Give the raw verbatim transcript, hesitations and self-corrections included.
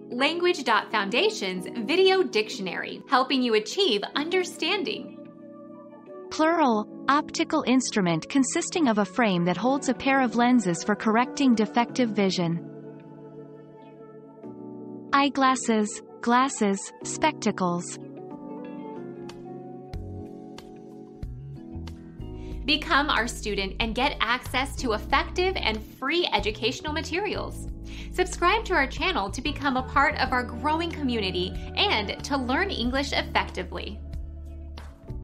Language dot Foundation's Video Dictionary, helping you achieve understanding. Plural, optical instrument consisting of a frame that holds a pair of lenses for correcting defective vision. Eyeglasses, glasses, spectacles. Become our student and get access to effective and free educational materials. Subscribe to our channel to become a part of our growing community and to learn English effectively.